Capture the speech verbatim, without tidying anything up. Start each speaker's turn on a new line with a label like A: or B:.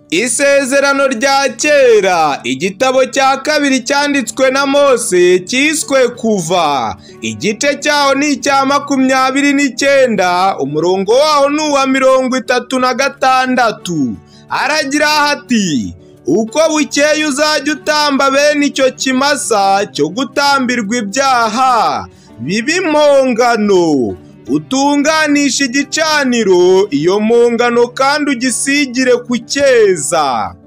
A: Isezerano rya kera, igitabo cya kabiri cyanditswe na Mose cyiswe Kuva, igice cyaho ni icya makumyabiri n'icyenda, umurongo waho ni uwa mirongo itatu na gatandatu. Aragira ati: uko bukeye uzajya utamba bene icyo kimasa cyo gutambirwa ibyaha biba impongano, utunganisha igicaniro iyo mpongano kandi ugisigire ku cyeza.